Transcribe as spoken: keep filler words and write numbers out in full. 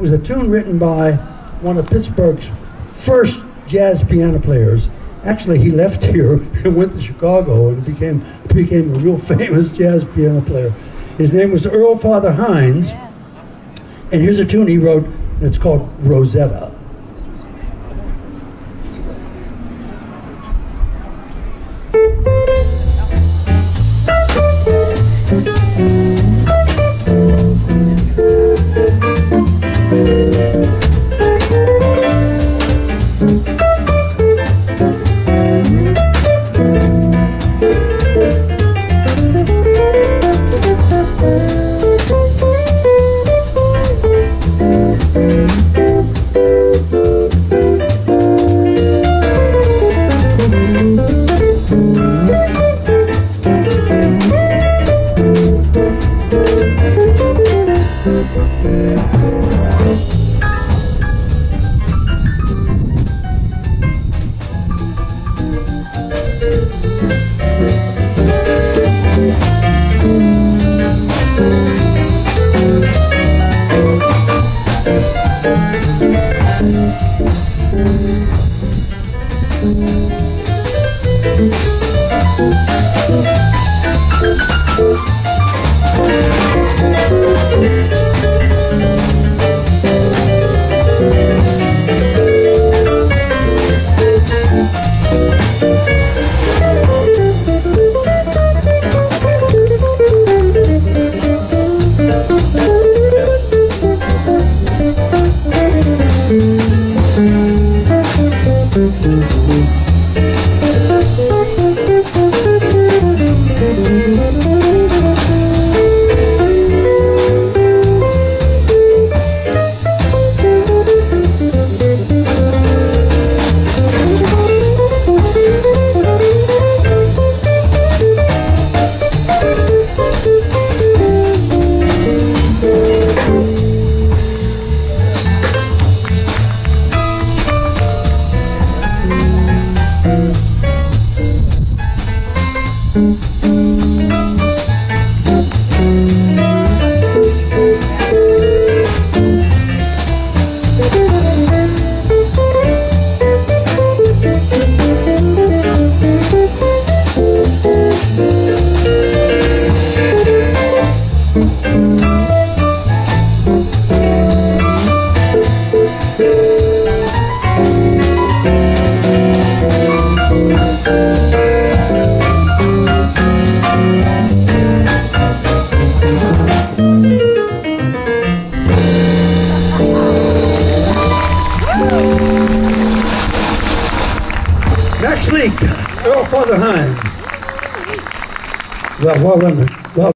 was a tune written by one of Pittsburgh's first jazz piano players. Actually, he left here and went to Chicago and became became a real famous jazz piano player. His name was Earl Father Hines, and here's a tune he wrote, and it's called Rosetta. Earl Father Hines. Well, well done.